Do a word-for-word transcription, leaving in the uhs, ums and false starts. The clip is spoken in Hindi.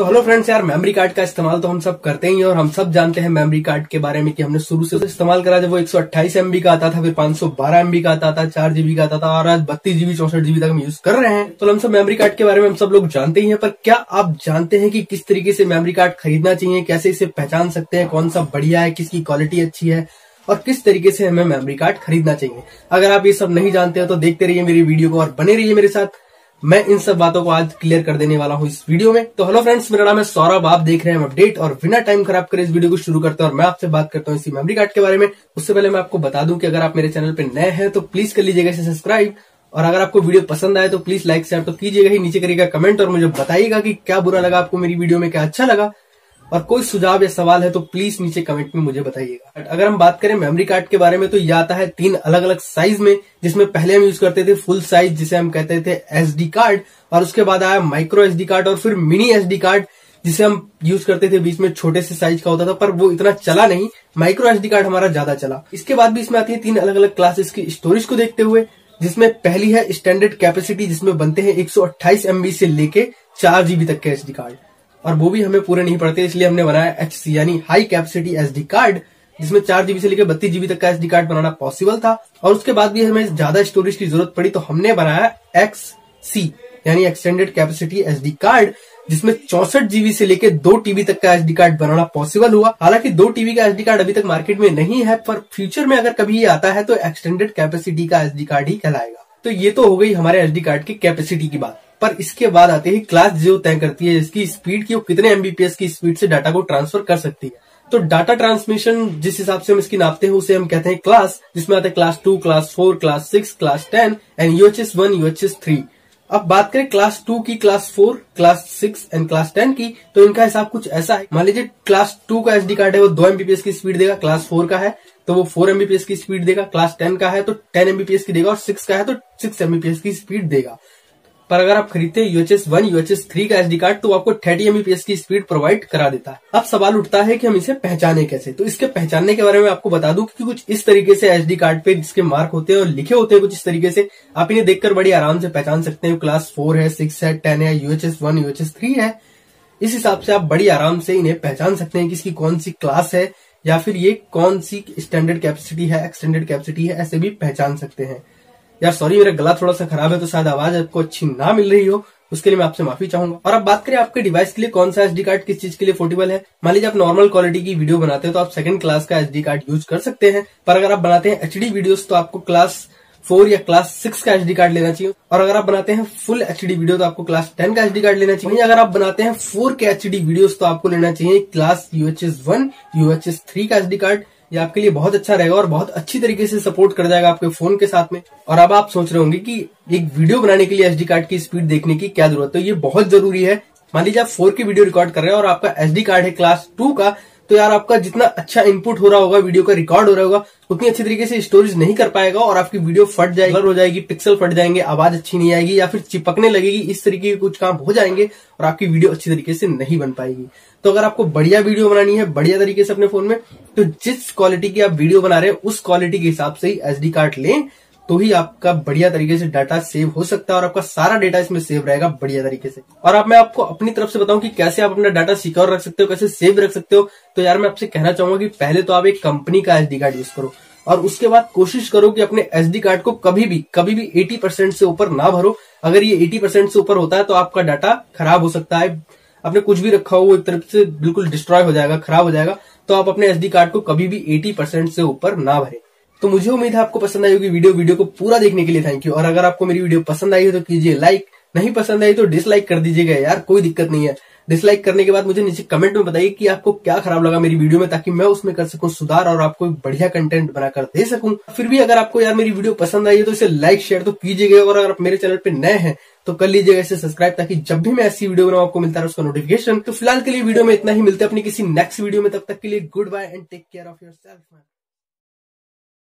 तो हेलो फ्रेंड्स, यार मेमोरी कार्ड का इस्तेमाल तो हम सब करते ही हैं और हम सब जानते हैं मेमोरी कार्ड के बारे में कि हमने शुरू से इस्तेमाल करा। जब वो एक सौ अट्ठाईस एमबी का आता था, फिर पाँच सौ बारह एमबी का आता था, चार जीबी का आता था और आज बत्तीस जीबी चौसठ जीबी तक हम यूज कर रहे हैं। तो हम सब मेमोरी कार्ड के बारे में हम सब लोग जानते ही हैं, पर क्या आप जानते हैं कि किस तरीके से मेमोरी कार्ड खरीदना चाहिए, कैसे इसे पहचान सकते हैं, कौन सा बढ़िया है, किसकी क्वालिटी अच्छी है और किस तरीके से हमें मेमोरी कार्ड खरीदना चाहिए। अगर आप ये सब नहीं जानते हो तो देखते रहिए मेरी वीडियो को और बने रहिए मेरे साथ। मैं इन सब बातों को आज क्लियर कर देने वाला हूं इस वीडियो में। तो हेलो फ्रेंड्स, मेरा नाम है सौरभ, आप देख रहे हैं अपडेट और बिना टाइम खराब करे इस वीडियो को शुरू करते हैं और मैं आपसे बात करता हूं इसी मेमोरी कार्ड के बारे में। उससे पहले मैं आपको बता दूं कि अगर आप मेरे चैनल पे नए हैं तो प्लीज कर लीजिएगा इसे सब्सक्राइब, और अगर आपको वीडियो पसंद आए तो प्लीज लाइक शेयर तो कीजिएगा ही, नीचे करिएगा कमेंट और मुझे बताइएगा कि क्या बुरा लगा आपको मेरी वीडियो में, क्या अच्छा लगा, और कोई सुझाव या सवाल है तो प्लीज नीचे कमेंट में मुझे बताइएगा। अगर हम बात करें मेमोरी कार्ड के बारे में तो यह आता है तीन अलग अलग साइज में, जिसमें पहले हम यूज करते थे फुल साइज जिसे हम कहते थे एसडी कार्ड, और उसके बाद आया माइक्रो एसडी कार्ड और फिर मिनी एसडी कार्ड जिसे हम यूज करते थे, बीच में छोटे से साइज का होता था पर वो इतना चला नहीं। माइक्रो एसडी कार्ड हमारा ज्यादा चला। इसके बाद भी इसमें आती है तीन अलग अलग क्लासेस की स्टोरेज को देखते हुए, जिसमें पहली है स्टैंडर्ड कैपेसिटी, जिसमें बनते हैं एक सौ अट्ठाईस एमबी से लेके चार जीबी तक के एसडी कार्ड, और वो भी हमें पूरे नहीं पड़ते इसलिए हमने बनाया एचसी यानी हाई कैपेसिटी एसडी कार्ड, जिसमें चार जीबी से लेकर बत्तीस जीबी तक का एसडी कार्ड बनाना पॉसिबल था। और उसके बाद भी हमें ज्यादा स्टोरेज की जरूरत पड़ी तो हमने बनाया एक्ससी यानी एक्सटेंडेड कैपेसिटी एसडी कार्ड, जिसमें चौसठ जीबी से लेकर दो टीबी तक का एसडी कार्ड बनाना पॉसिबल हुआ। हालांकि दो टीबी का एसडी कार्ड अभी तक मार्केट में नहीं है, पर फ्यूचर में अगर कभी ये आता है तो एक्सटेंडेड कैपेसिटी का एसडी कार्ड ही कहलाएगा। तो ये तो हो गई हमारे एसडी कार्ड की कैपेसिटी की बात। पर इसके बाद आते ही क्लास जो तय करती है इसकी स्पीड की, वो कितने एमबीपीएस की स्पीड से डाटा को ट्रांसफर कर सकती है। तो डाटा ट्रांसमिशन जिस हिसाब से हम इसकी नापते हैं उसे हम कहते हैं क्लास, जिसमें आते हैं class two, class four, class six, class ten and UHS one, UHS three. अब बात करें क्लास टू की, class four, class six and class ten की, तो इनका हिसाब कुछ ऐसा है। मान लीजिए क्लास टू का एसडी कार्ड है वो दो एमबीपीएस की स्पीड देगा, क्लास फोर का है तो वो फोर एमबीपीएस की स्पीड देगा, क्लास टेन का है तो टेन एमबीपीएस की देगा और सिक्स का है तो सिक्स एमबीपीएस की स्पीड देगा। पर अगर आप खरीदते हैं यूएचएस वन, यूएचएस थ्री का एसडी कार्ड तो आपको थर्टी एमबीपीएस की स्पीड प्रोवाइड करा देता है। अब सवाल उठता है कि हम इसे पहचाने कैसे। तो इसके पहचानने के बारे में आपको बता दूं कि कुछ इस तरीके से एसडी कार्ड पे जिसके मार्क होते हैं और लिखे होते हैं कुछ इस तरीके से, आप इन्हें देखकर बड़ी आराम से पहचान सकते हैं। क्लास फोर है, सिक्स है, टेन है, यूएचएस वन, यूएचएस थ्री है। इस हिसाब से आप बड़ी आराम से इन्हें पहचान सकते हैं कि इसकी कौन सी क्लास है या फिर ये कौन सी स्टैंडर्ड कैपेसिटी है, एक्सटेंडेड कैपेसिटी है, ऐसे भी पहचान सकते हैं। यार सॉरी, मेरा गला थोड़ा सा खराब है तो शायद आवाज आपको अच्छी ना मिल रही हो, उसके लिए मैं आपसे माफी चाहूंगा। और अब बात करें आपके डिवाइस के लिए कौन सा एसडी कार्ड किस चीज के लिए पोर्टेबल है। मान लीजिए आप नॉर्मल क्वालिटी की वीडियो बनाते हैं तो आप सेकंड क्लास का एसडी कार्ड यूज कर सकते हैं, पर अगर आप बनाते हैं एचडी वीडियोस तो आपको क्लास फोर या क्लास सिक्स का एसडी कार्ड लेना चाहिए, और अगर आप बनाते हैं फुल एचडी वीडियो तो आपको क्लास टेन का एसडी कार्ड लेना चाहिए। अगर आप बनाते हैं फोर के एचडी वीडियोस तो आपको लेना चाहिए class UHS one, UHS three का एसडी कार्ड। ये आपके लिए बहुत अच्छा रहेगा और बहुत अच्छी तरीके से सपोर्ट कर जाएगा आपके फोन के साथ में। और अब आप सोच रहे होंगे कि एक वीडियो बनाने के लिए एसडी कार्ड की स्पीड देखने की क्या जरूरत है। तो ये बहुत जरूरी है। मान लीजिए आप फोर की वीडियो रिकॉर्ड कर रहे हैं और आपका एसडी कार्ड है क्लास टू का, तो यार आपका जितना अच्छा इनपुट हो रहा होगा, वीडियो का रिकॉर्ड हो रहा होगा, उतनी अच्छी तरीके से स्टोरेज नहीं कर पाएगा और आपकी वीडियो फट जाएगी, ब्लर हो जाएगी, पिक्सल फट जाएंगे, आवाज अच्छी नहीं आएगी या फिर चिपकने लगेगी। इस तरीके के कुछ काम हो जाएंगे और आपकी वीडियो अच्छी तरीके से नहीं बन पाएगी। तो अगर आपको बढ़िया वीडियो बनानी है बढ़िया तरीके से अपने फोन में, तो जिस क्वालिटी की आप वीडियो बना रहे हैं उस क्वालिटी के हिसाब से ही एसडी कार्ड लें, तो ही आपका बढ़िया तरीके से डाटा सेव हो सकता है और आपका सारा डाटा इसमें सेव रहेगा बढ़िया तरीके से। और अब मैं आपको अपनी तरफ से बताऊं कि कैसे आप अपना डाटा सिक्योर रख सकते हो, कैसे सेव रख सकते हो। तो यार मैं आपसे कहना चाहूंगा कि पहले तो आप एक कंपनी का एसडी कार्ड यूज करो और उसके बाद कोशिश करो कि अपने एसडी कार्ड को कभी भी कभी भी अस्सी परसेंट से ऊपर ना भरो। अगर ये अस्सी परसेंट से ऊपर होता है तो आपका डाटा खराब हो सकता है। आपने कुछ भी रखा हो वो एक तरफ से बिल्कुल डिस्ट्रॉय हो जाएगा, खराब हो जाएगा। तो आप अपने एसडी कार्ड को कभी भी अस्सी परसेंट से ऊपर ना भरें। तो मुझे उम्मीद है आपको पसंद आई होगी वीडियो। वीडियो को पूरा देखने के लिए थैंक यू। और अगर आपको मेरी वीडियो पसंद आई हो तो कीजिए लाइक, नहीं पसंद आई तो डिसलाइक कर दीजिएगा यार, कोई दिक्कत नहीं है। डिसलाइक करने के बाद मुझे नीचे कमेंट में बताइए कि आपको क्या खराब लगा मेरी वीडियो में, ताकि मैं उसमें कर सकूं सुधार और आपको एक बढ़िया कंटेंट बनाकर दे सकूं। फिर भी अगर आपको यार मेरी वीडियो पसंद आई है तो इसे लाइक शेयर तो कीजिएगा, और अगर आप मेरे चैनल पे नए हैं तो कर लीजिएगा इसे सब्सक्राइब, ताकि जब भी मैं ऐसी वीडियो बनाऊं आपको मिलता है उसका नोटिफिकेशन। तो फिलहाल के लिए वीडियो में इतना ही, मिलते हैं अपनी किसी नेक्स्ट वीडियो में। तब तक के लिए good bye and take care of yourself.